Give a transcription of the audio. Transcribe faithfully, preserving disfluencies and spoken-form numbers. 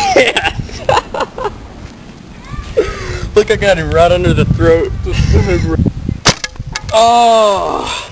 can't! Look, I got him right under the throat. Oh!